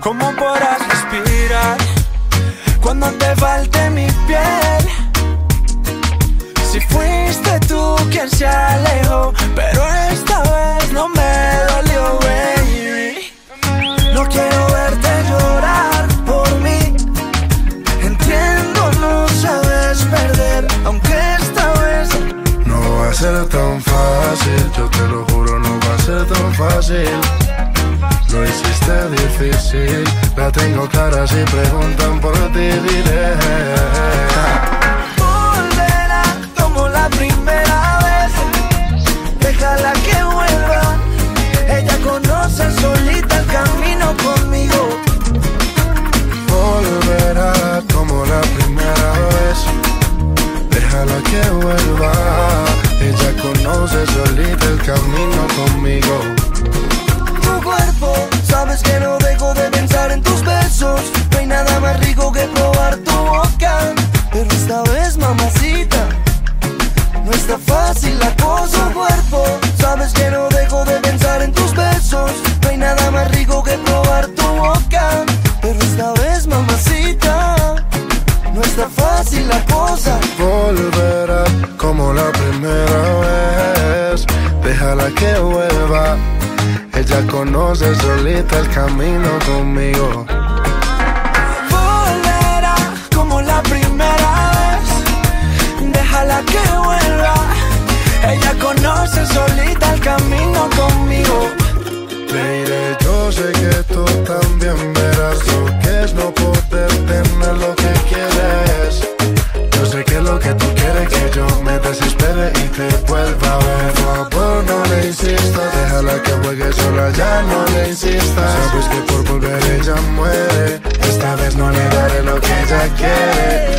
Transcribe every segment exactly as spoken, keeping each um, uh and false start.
¿Cómo podrás respirar cuando te falte mi piel? Si fuiste tú quien se alejó, pero esta vez no me dolió, baby. No quiero verte llorar por mí. Entiendo, no sabes perder, aunque esta vez no va a ser tan fácil. Yo te lo juro, no va a ser tan fácil. Lo hiciste difícil. La tengo clara, si preguntan por ti diré. Volverá como la primera vez. Déjala que vuelva. Ella conoce solita el camino conmigo. Volverá como la primera vez. Déjala que vuelva. Ella conoce solita el camino conmigo. Tu cuerpo, sabes que no dejo de pensar en tus besos. No hay nada más rico que probar tu boca. Pero esta vez, mamacita, no está fácil la cosa. Tu cuerpo, sabes que no dejo de pensar en tus besos. No hay nada más rico que probar tu boca. Pero esta vez, mamacita, no está fácil la cosa. Volverá como la primera vez. Déjala que vuelva. Ella conoce solita el camino conmigo. Volverá como la primera vez. Déjala que vuelva. Ella conoce solita el camino conmigo. Mire, yo sé que tú también verás lo que es no poder tener lo que quieres. Yo sé que lo que tú quieres que yo me desespere y te vuelva a ver. Por favor, no le insistas. Déjala que juegue sola, ya no le insistas. Sabes que por volver ella muere. Esta vez no le daré lo que ella quiere.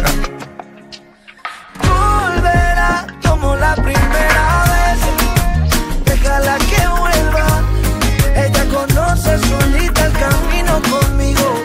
Volverá como la primera vez. Déjala que vuelva. Ella conoce solita el camino conmigo.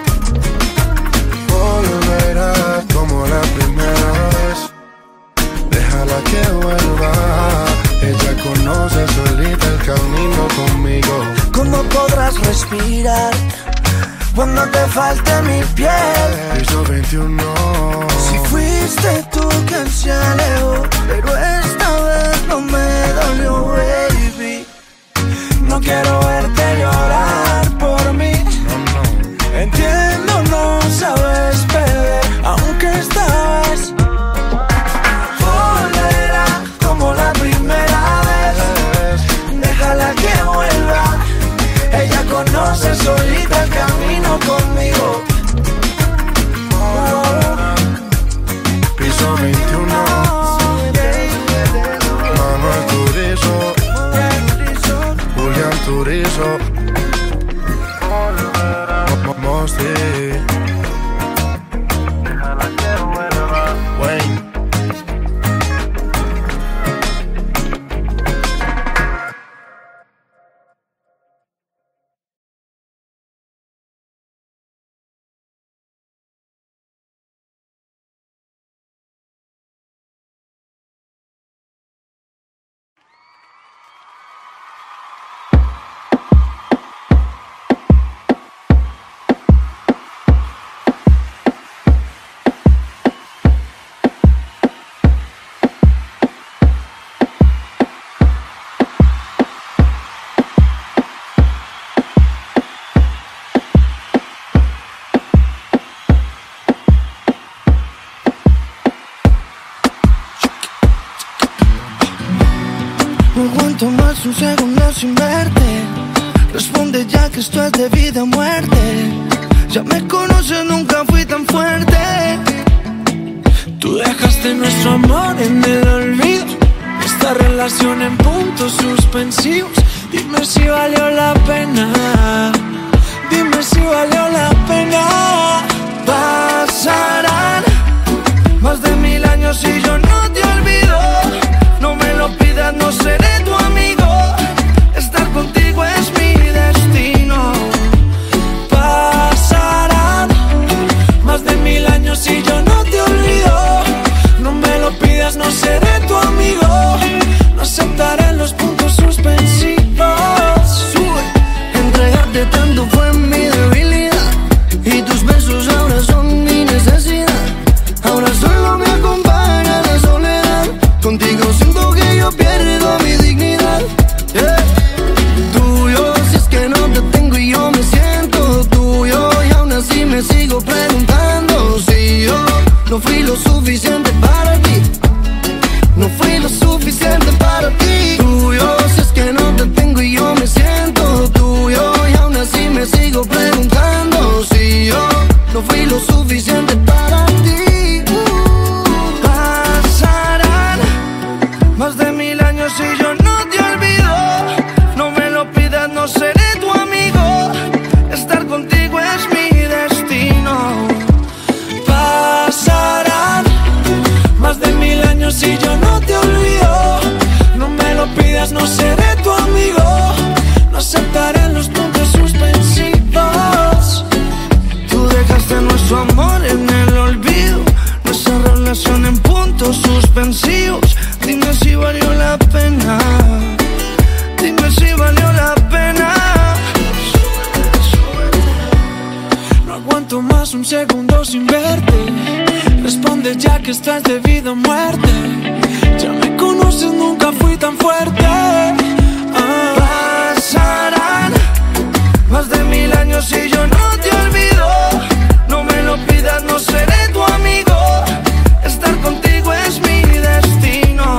Volverá como la primera vez. Déjala que vuelva. Ella conoce solita el camino conmigo. ¿Cómo podrás respirar cuando te falte mi piel? Piso veintiuno. Si fuiste tú quien se alejó, pero esta vez no me dolió, baby. No quiero verte llorar por mí. No, no. Entiendo, no sabes perder, aunque esta vez volverá como la primera vez. Déjala que vuelva. Ella conoce solita el camino conmigo. Piso veintiuno. Manuel Turizo. Julián Turizo. Mosti. Déjala que vuelva. Wayne. No aguanto más un segundo sin verte. Responde ya que esto es de vida o muerte. Ya me conoces, nunca fui tan fuerte. Tú dejaste nuestro amor en el olvido. Esta relación en puntos suspensivos. Dime si valió la pena. Dime si valió la pena. Pasarán más de mil años y yo no te olvido. No me lo pidas, no seré tu amigo. Estar contigo es mi destino. Pasarán más de mil años y yo no te olvido. No me lo pidas, no seré tu amigo. No aceptaré los puntos suspensivos. Entregarte tanto fue mi debilidad. lo suficiente para ti. Pasarán más de mil años y yo no te olvido. No me lo pidas, no seré tu amigo. Estar contigo es mi destino. Pasarán más de mil años y yo no te olvido. No me lo pidas, no seré tu amigo. No aceptaré los puntos suspensivos. Tú dejaste nuestro amor en el olvido, nuestra relación en puntos suspensivos. Dime si valió la pena. Dime si valió la pena. No aguanto más un segundo sin verte. Responde ya que estás de vida o muerte. Ya me conoces, nunca fui tan fuerte. Ah. Pasarán más de mil años y yo no te olvido. No me lo pidas, no seré tu amigo. Estar contigo es mi destino.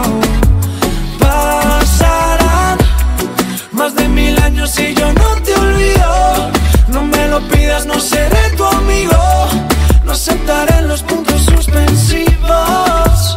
Pasarán más de mil años y yo no te olvido. No me lo pidas, no seré tu amigo. No aceptaré los puntos suspensivos.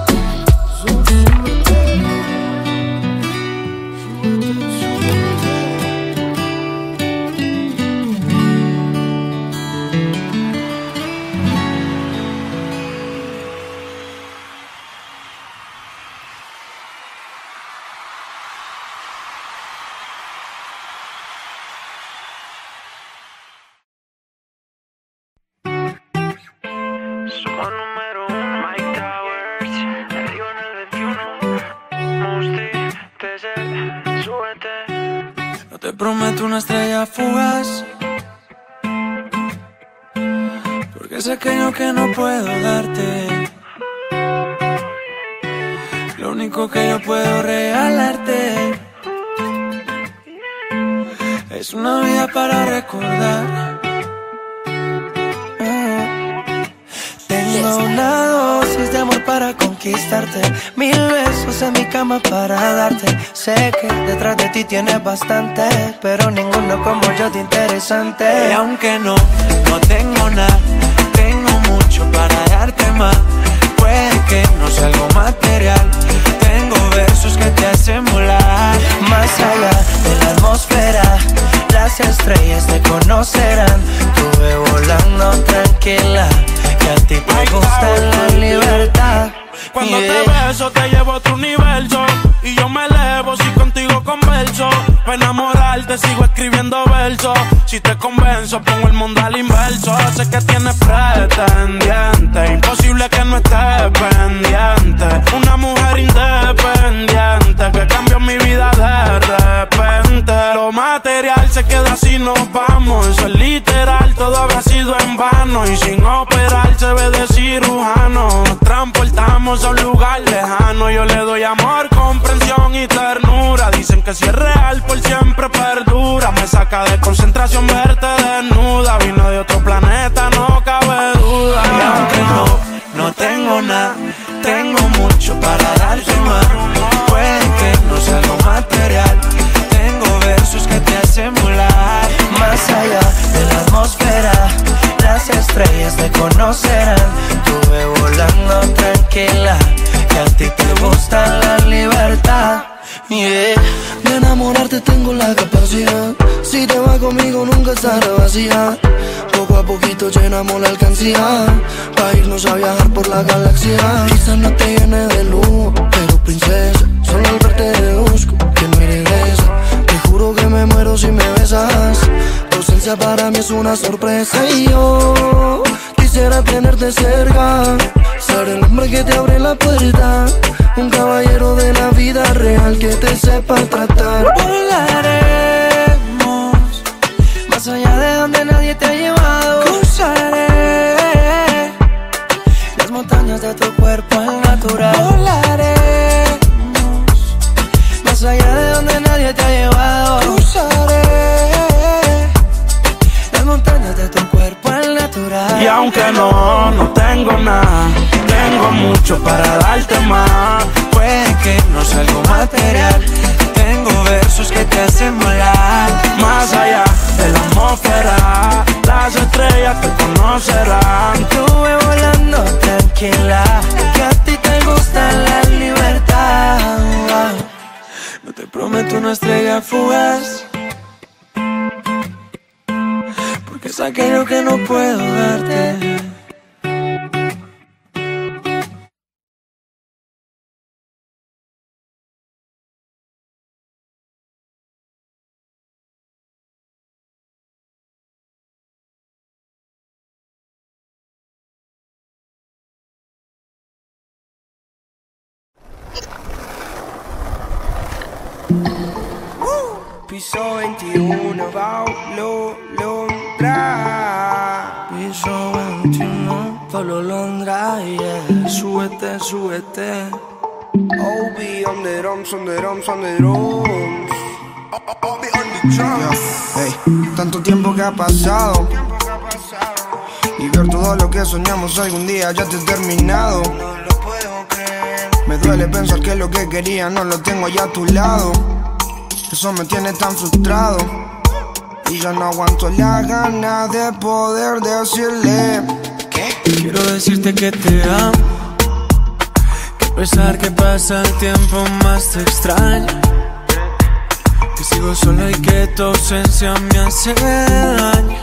Te prometo una estrella fugaz, porque sé que yo que no puedo darte. Lo único que yo puedo regalarte es una vida para recordar. Tengo una dosis de amor para conquistarte, mil besos en mi cama para darte. Sé que detrás de ti tienes bastante, pero ninguno como yo de interesante. Y aunque no, no tengo nada, tengo mucho para darte más. Puede que no sea algo material, tengo versos que te hacen volar. Más allá de la atmósfera, las estrellas te conocerán. Tuve volando tranquila, que a ti te gusta la libertad. Cuando yeah. te beso te llevo a otro universo, y yo me elevo si contigo converso. Pa' enamorarte sigo escribiendo versos. Si te convenzo pongo el mundo al inverso. Sé que tienes pretendiente, imposible que no estés pendiente. Una mujer independiente que cambió mi vida de repente. Lo material se queda así, nos vamos. Eso es literal, todo habrá sido en vano. Y sin operar se ve de cirujano. Nos transportamos a un lugar lejano. Yo le doy amor, comprensión y ternura. Dicen que si es real por siempre perdura. Me saca de concentración verte desnuda. Vino de otro planeta, no cabe duda. Y aunque no, no tengo nada, tengo mucho para darte más. Puede que no sea algo material, tengo versos que te hacen volar. Más allá de la atmósfera, las estrellas te conocerán. Tuve volando tranquila, que a ti te gusta la libertad. Yeah. De enamorarte tengo la capacidad. Si te vas conmigo nunca estará vacía. Poco a poquito llenamos la alcancía, pa' irnos a viajar por la galaxia. Quizás no te llene de lujo, pero princesa, solo al verte deduzco que me regresa. Te juro que me muero si me besas. Tu ausencia para mí es una sorpresa. Y yo quisiera tenerte cerca, ser el hombre que te abre la puerta, un caballero de la vida real que te sepa tratar. Volaremos más allá de donde nadie te ha llevado. Cruzaré las montañas de tu cuerpo al natural. Volaremos más allá de donde nadie te ha llevado. Cruzaré las montañas de tu cuerpo al natural. Y aunque no, no tengo nada, tengo mucho para darte más. Puede que no sea algo material, tengo versos que te hacen volar. Más allá de la atmósfera, las estrellas te conocen. conocerán. Estuve volando tranquila, que a ti te gusta la libertad. No te prometo una estrella fugaz, porque es aquello que no puedo darte. Piso veintiuno, Paulo Londra. Piso veintiuno, Paulo Londra, yeah. Súbete, súbete. O B on the drums, on the drums, on the drums. O B on the drums. Hey, tanto tiempo que ha pasado y ver todo lo que soñamos algún día ya te he terminado. No lo puedo creer. Me duele pensar que lo que quería no lo tengo allá a tu lado. Eso me tiene tan frustrado y ya no aguanto la gana de poder decirle ¿qué? Quiero decirte que te amo, que a pesar que pasa el tiempo más te extraño, que sigo solo y que tu ausencia me hace daño.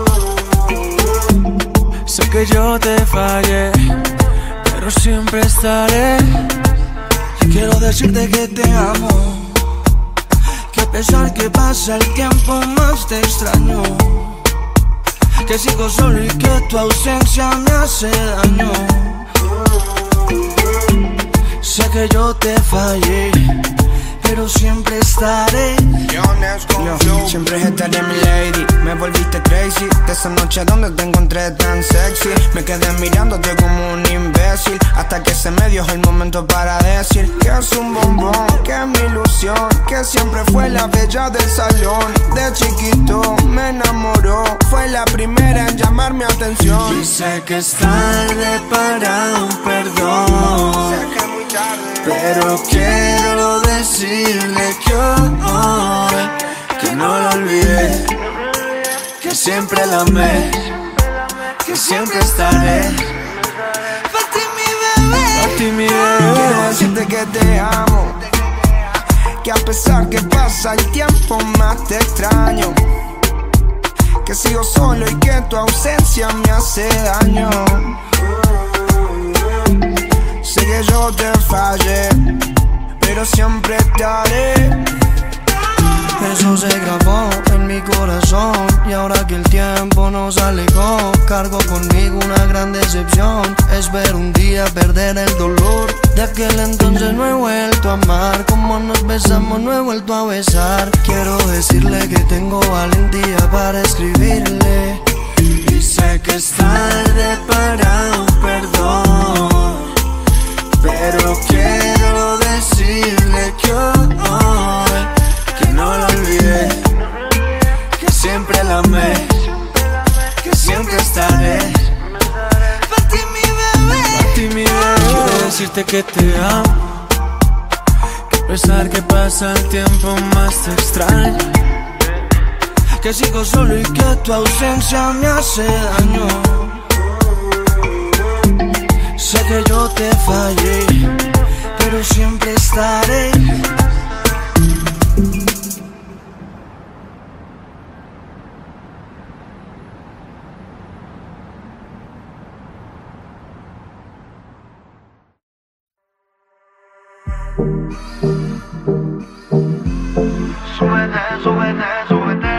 Sé que yo te fallé, pero siempre estaré. Y quiero decirte que te amo, que a pesar que pasa el tiempo más te extraño, que sigo solo y que tu ausencia me hace daño. Sé que yo te fallé, pero siempre estaré. Yo, siempre estaré mi lady. Me volviste crazy de esa noche donde te encontré tan sexy. Me quedé mirándote como un imbécil hasta que se me dio el momento para decir que es un bombón, que es mi ilusión, que siempre fue la bella del salón. De chiquito me enamoró, fue la primera en llamar mi atención. Y sé que es tarde para un perdón, Sé que es muy tarde, pero quiero decirle que hoy, que no lo olvidé, que siempre la amé, que siempre estaré. Pa' ti mi bebé, pa' ti mi quiero bebé. decirte que te amo, que a pesar que pasa el tiempo más te extraño, que sigo solo y que tu ausencia me hace daño. Sé que yo te fallé, pero siempre estaré. Eso se grabó en mi corazón, y ahora que el tiempo nos alejó, cargo conmigo una gran decepción. Espero un día perder el dolor. De aquel entonces no he vuelto a amar, como nos besamos no he vuelto a besar. Quiero decirle que tengo valentía para escribirle, y sé que es tarde para un perdón, pero quiero decirle que hoy, que no lo olvidé, que siempre la amé, que siempre estaré. Pa' ti mi bebé, pa' ti mi bebé. Quiero decirte que te amo, que a pesar que pasa el tiempo más te extraño, que sigo solo y que tu ausencia me hace daño. Sé que yo te fallé, pero siempre estaré. Súbete, súbete, súbete.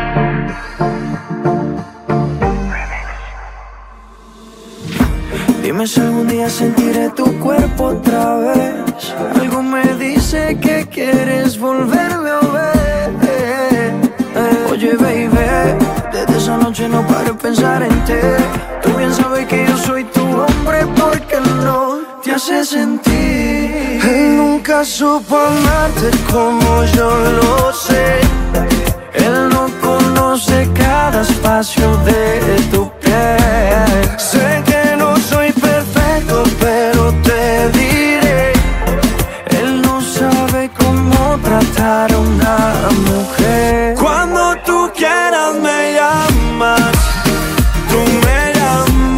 Dime si algún día sentiré tu cuerpo otra vez. Algo me dice que quieres volverme a ver. Oye, baby, desde esa noche no paro de pensar en ti. Tú bien sabes que yo soy tu hombre, porque no te hace sentir. Él nunca supo amarte como yo lo sé. Él no conoce cada espacio de tu piel. Sé que no soy perfecto, pero te diré, él no sabe cómo tratar a una mujer. Cuando tú quieras me llamas, tú me llamas.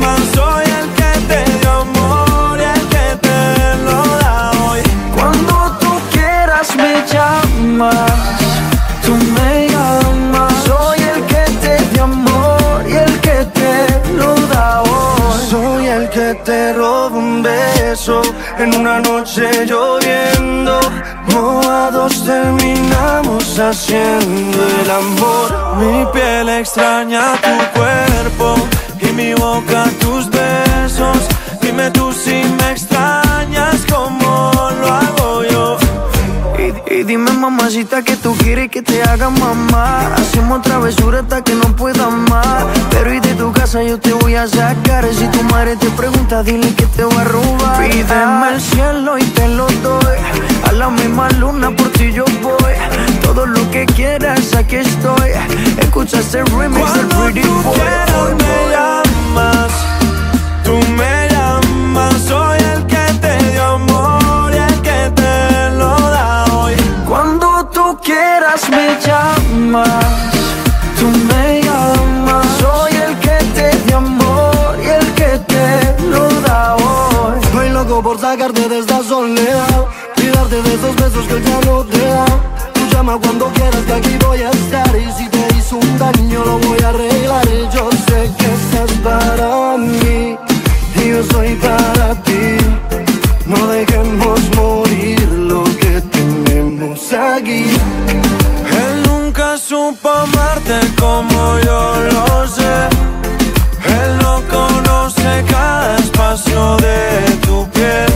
te robo un beso en una noche lloviendo. Mojados terminamos haciendo el amor. Mi piel extraña tu cuerpo y mi boca tus besos. Dime tú si me extrañas como lo hago yo. Y, y dime mamacita que tú quieres que te haga mamá. Hacemos travesura hasta que no pueda más. Pero y de tu casa yo te voy a sacar. Si tu madre te pregunta dile que te voy a robar. Pídeme el cielo y te lo doy. A la misma luna por ti yo voy. Todo lo que quieras aquí estoy. Escucha este remix del Pretty Boy. Cuando tú quieras me llamas, tú me llamas. Soy el que te dio amor y el que te lo da hoy. Cuando tú quieras me llamas, tú me llamas. Soy el que te dio amor y el que te lo da hoy. Estoy loco por sacarte de esta soledad y darte de esos besos que ya no te da. Tú llama cuando quieras que aquí voy a estar. Y si te hizo un daño lo voy a arreglar. Y yo sé que estás para mí y yo soy para ti. No dejemos morir lo que tenemos aquí. Él nunca supo amarte como yo lo sé. Él no conoce cada espacio de tu piel.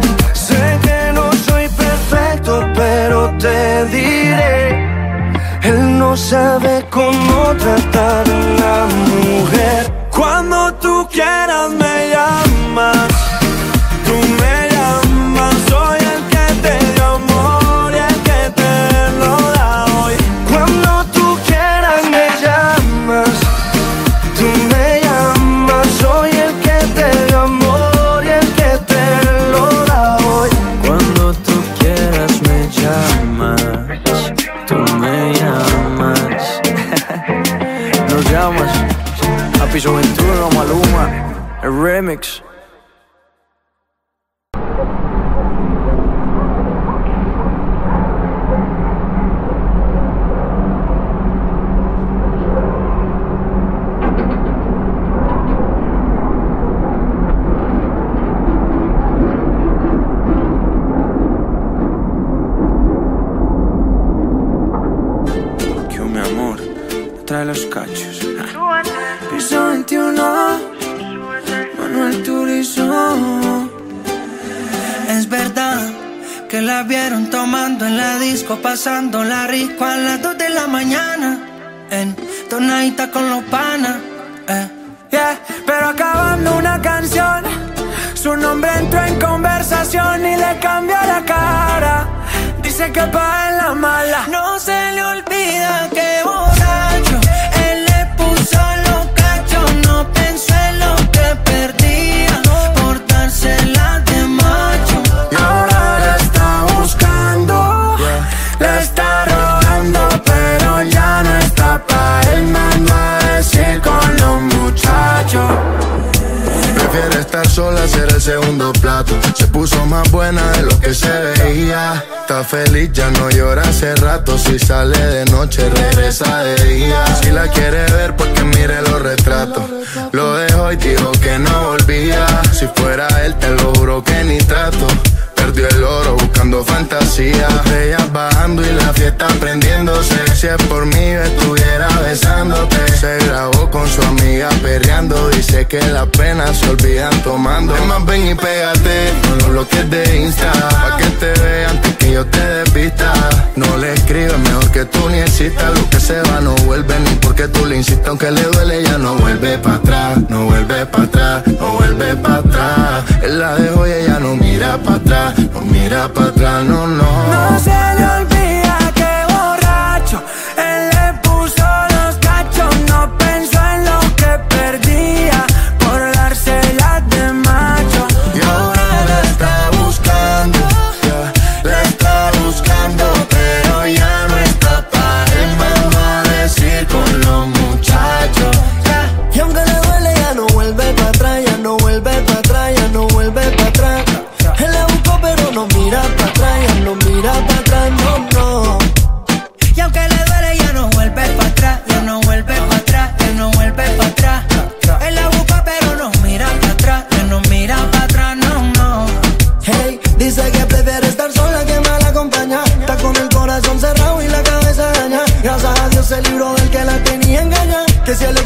Sé que no soy perfecto, pero te diré, él no sabe cómo tratar a una mujer. Cuando tú quieras me llamas, tú me llamas. Soy el que te dio amor y el que te lo da hoy. Cuando tú quieras me llamas, tú me llamas. Soy el que te dio amor y el que te lo da hoy. Cuando tú quieras me llamas, tú me llamas. Nos llamas a Piso veintiuno, Maluma, el remix. Que mi amor trae los cachos. Piso veintiuno, Manuel Turizo. Es verdad que la vieron tomando en la disco, pasándola rico a las dos de la mañana, en tonadita con los panas, eh. Yeah, pero acabando una canción, su nombre entró en conversación y le cambió la cara. Dice que pa' en la mala No se le olvida que borracho él le puso los cachos. No pensó en lo que perdía por dársela de macho. Y ahora la está buscando, la está rogando, pero ya no está pa' él, mando a decir con los muchachos. Prefiere estar sola, ser el segundo plato. Se puso más buena de lo que se veía. Está feliz, ya no llora hace rato. Si sale de noche, regresa de día. Si la quiere ver, pues que mire los retratos. Lo dejó y dijo que no volvía. Si fuera él, te lo juro que ni trato. Perdió el oro buscando fantasía. Ellas bajando y la fiesta prendiéndose. Si es por mí, yo estuviera besándote. Se grabó con su amiga perreando. Dice que las penas se olvidan tomando. Es más, ven y pégate con los bloques de Insta, pa' que te vean antes que yo te desvista. No le escribes, mejor que tú ni existas. Lo que se va no vuelve, ni porque tú le insistas. Aunque le duele, ya no vuelve pa' atrás. No vuelve pa' atrás, no vuelve pa' atrás. Él la dejó y ella no mira pa' atrás. No mira pa' atrás, no, no. No se le olvida que borracho él le puso los cachos. No pensó en lo que perdía por dárselas de macho. Y ahora la está buscando, yeah, la está buscando, pero ya no está pa' él, mando a decir con los muchachos, yeah. Y aunque le duele, ya no vuelve pa' atrás, ya no vuelve pa' atrás, ya no vuelve pa' atrás. Él la buscó pero no mira pa' atrás, ya no mira pa' atrás,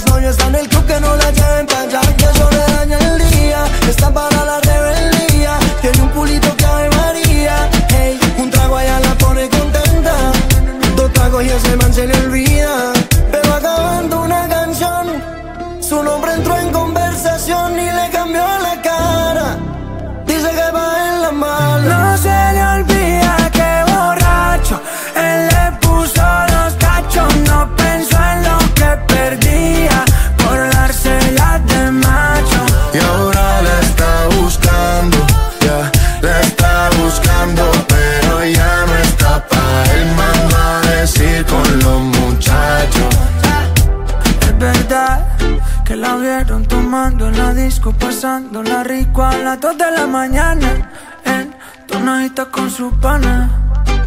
exnovio está en el club, que no la lleven pa' allá, que eso le daña el día. Está para la rebeldía, tiene un culito que Ave María. Hey, un trago allá la pone contenta, dos tragos y ese man se le olvida. Pero acabando una canción, su nombre entró en conversación y le cambió la cara. Dice que va en la mala. No se le olvida que borracho él le puso los cachos. No pensó en lo que perdía por dárselas de macho. Y ahora la está buscando, ya la está buscando, pero ya no está pa' él, mando a decir con los muchachos. Es verdad que la vieron tomando en la disco, pasándola rico a las dos de la mañana, en tonadita con su pana.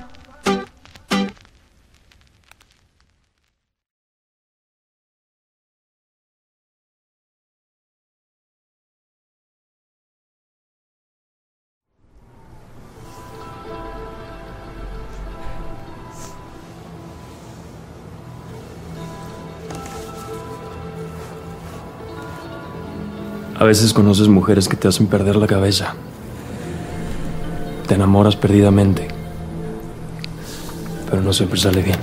A veces conoces mujeres que te hacen perder la cabeza. Te enamoras perdidamente, pero no siempre sale bien.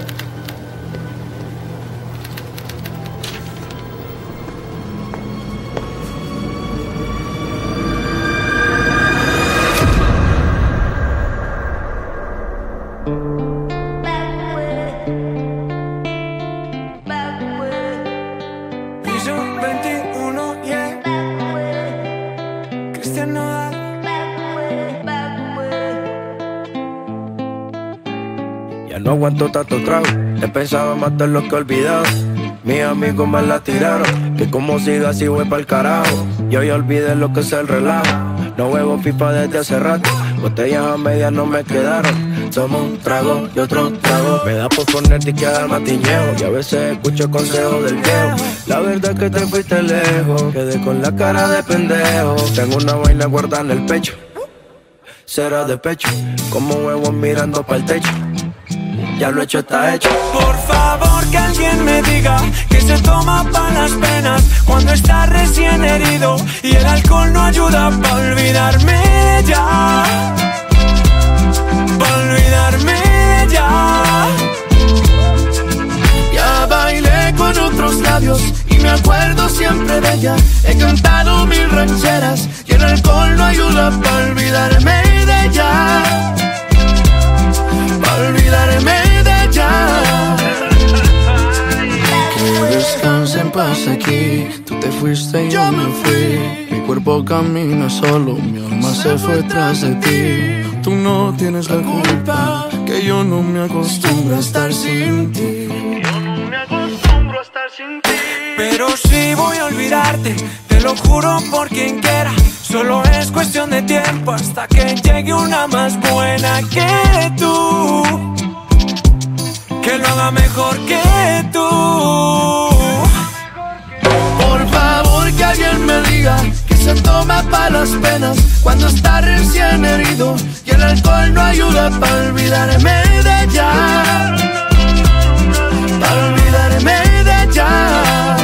No aguanto tanto trago, he pensado más de lo que he olvidado. Mis amigos me la tiraron, que como siga así voy pa'l carajo. Yo ya olvidé lo que es el relajo, no huevo pipa desde hace rato. Botellas a medias no me quedaron, somos un trago y otro trago. Me da por ponerte y quedar matiñeo, y a veces escucho consejos del viejo. La verdad es que te fuiste lejos, quedé con la cara de pendejo. Tengo una vaina guardada en el pecho, será de pecho, como huevos mirando pa'l techo. Ya lo hecho está hecho. Por favor que alguien me diga que se toma pa' las penas cuando está recién herido y el alcohol no ayuda pa' olvidarme de ella, pa' olvidarme de ella. Ya bailé con otros labios y me acuerdo siempre de ella. He cantado mil rancheras y el alcohol no ayuda pa' olvidarme de ella, pa' olvidarme de ella. Que descanse en paz aquí, tú te fuiste y yo me fui. Mi cuerpo camina solo, mi alma se fue tras de ti. Tú no tienes la culpa, que yo no me acostumbro a estar sin ti. Yo no me acostumbro a estar sin ti. Pero sí voy a olvidarte, te lo juro por quien quiera. Solo es cuestión de tiempo hasta que llegue una más buena que tú, que lo haga mejor que tú. Por favor que alguien me diga que se toma pa' las penas cuando está recién herido y el alcohol no ayuda pa' olvidarme de ella, pa' olvidarme de ella.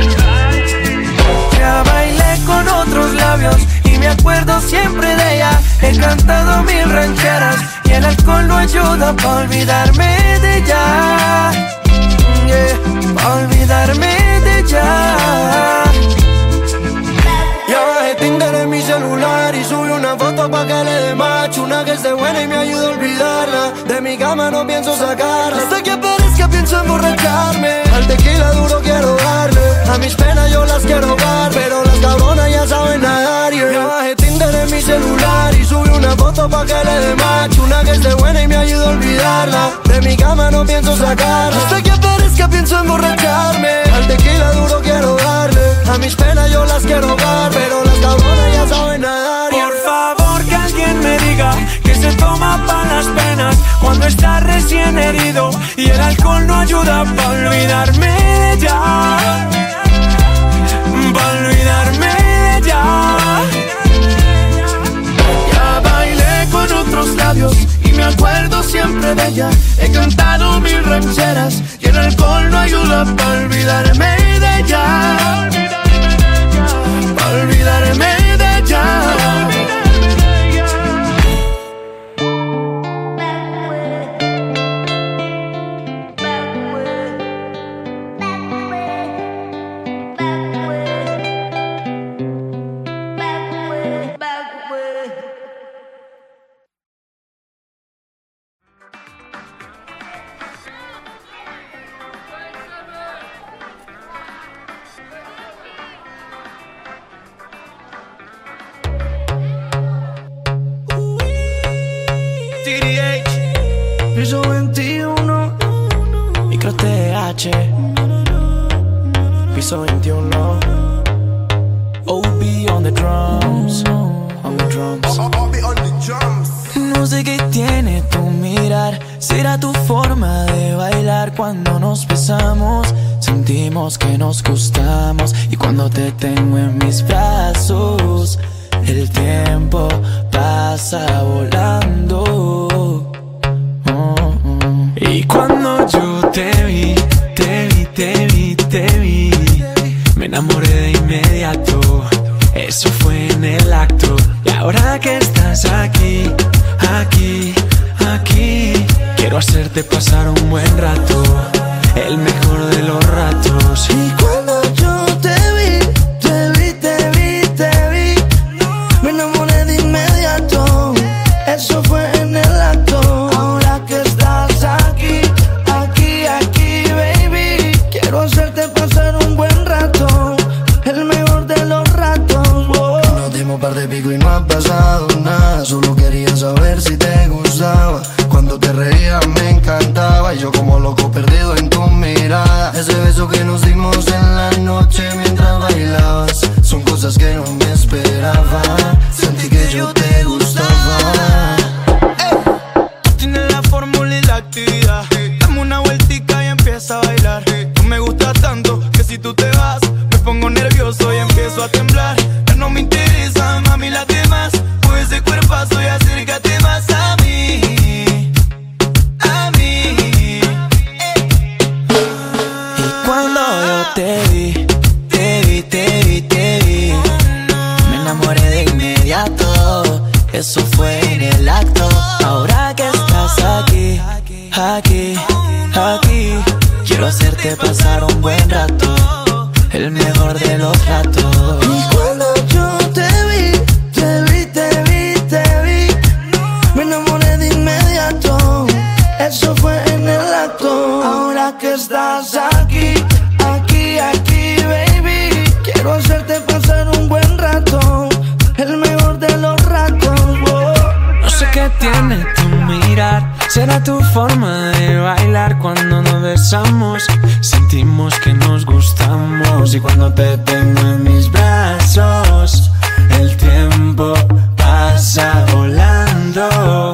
Ya bailé con otros labios y me acuerdo siempre de ella. He cantado mil rancheras y el alcohol no ayuda pa' olvidarme de ella, yeah, pa' olvidarme de ella. Ya bajé Tinder en mi celular y subí una foto pa' que le dé match. Una que esté buena y me ayude a olvidarla. De mi cama no pienso sacarla. Hasta que aparezca pienso emborracharme. Al tequila duro quiero darle. A mis penas yo las quiero dar, pero las cabronas ya saben nadar, yeah. Ya bajé Tinder en mi celular y subí una foto pa' que le dé match. Una que esté buena y me ayude a olvidarla. De mi cama no pienso sacarla. Hasta que aparezca pienso emborracharme. Al tequila duro quiero darle. A mis penas yo las quiero dar, pero las cabronas ya saben nadar, yeah. Por favor que alguien me diga que se toma pa' las penas cuando está recién herido y el alcohol no ayuda pa' olvidarme de ella, pa' olvidarme de ella. Ya bailé con otros labios y me acuerdo siempre de ella. He cantado mil rancheras y el alcohol no ayuda pa' olvidarme de ella, noche. Piso veintiuno. O B on the drums, on the drums. O B on the drums. No sé qué tiene tu mirar, será tu forma de bailar. Cuando nos besamos, sentimos que nos gustamos. Y cuando te tengo en mis brazos, el tiempo pasa volando. Oh, oh. Y cuando yo te vi, te vi, te vi, te vi, me enamoré de inmediato. Eso fue en el acto. Y ahora que estás aquí, aquí, aquí, quiero hacerte pasar un buen rato, el mejor de los ratos. Y cuando yo te vi, te vi, te vi, te vi, me enamoré de inmediato. Eso fue en el acto. Ahora que estás aquí, aquí, aquí, baby, quiero hacerte pasar un buen rato, el mejor de los ratos. Oh. Nos dimos par de pico y no ha pasado nada. Solo quería saber si te gustaba. Cuando te reías me encantaba. Y yo como loco perdido en tu mirada. Ese beso que nos dimos en la noche mientras bailabas, son cosas que no me esperaba. Sentí que yo te gustaba. Tú tienes la fórmula y la actividad. Dame una vueltica y empieza a bailar. Tú me gustas tanto que si tú te vas me pongo nervioso y empiezo a temblar. Ya no me interesa, mami, las demás. Pues ese cuerpazo y acércate más a mí, a mí. Y cuando yo te vi, te vi, te vi, te vi, me enamoré de inmediato. Eso fue en el acto. Ahora que estás aquí, aquí, aquí, quiero hacerte pasar un buen rato, el mejor de los ratos. Y cuando yo te vi, te vi, te vi, te vi, me enamoré de inmediato. Eso fue en el acto. Ahora que estás aquí, aquí, aquí, baby, quiero hacerte pasar un buen rato, el mejor de los ratos. Oh. No sé qué tiene tu mirar, será tu forma de bailar. Cuando nos besamos, sentimos que nos gustamos. Y cuando te tengo en mis brazos, el tiempo pasa volando.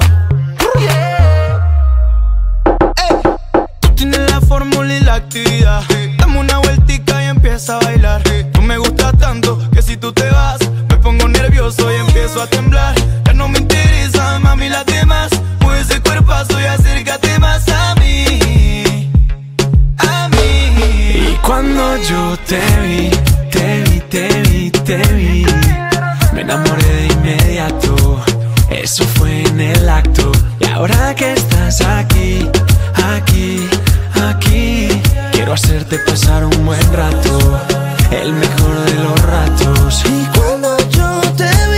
Tú tienes la fórmula y la actividad. Dame una vueltica y empieza a bailar. Tú me gustas tanto que si tú te vas me pongo nervioso y empiezo a temblar. Ya no me interesa, mami, las demás. Pues ese cuerpazo y acércate más a mí, a mí. Y cuando yo te vi, te vi, te vi, te vi, me enamoré de inmediato. Eso fue en el acto. Y ahora que estás aquí, aquí, aquí, quiero hacerte pasar un buen rato, el mejor de los ratos. Y cuando yo te vi,